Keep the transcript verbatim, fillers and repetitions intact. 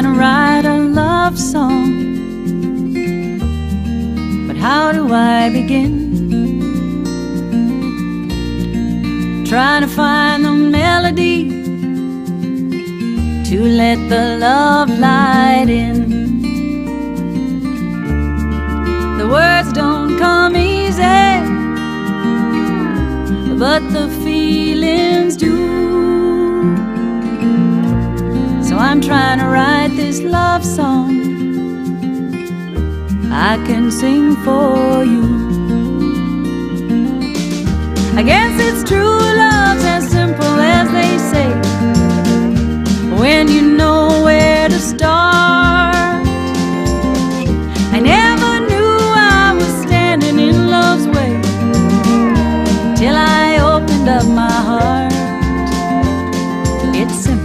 trying to write a love song, but how do I begin? Trying to find the melody to let the love light in. The words don't come easy, but the feelings do. So I'm trying to write this love song I can sing for you. I guess it's true, love's as simple as they say, when you know where to start. I never knew I was standing in love's way till I opened up my heart. It's simple.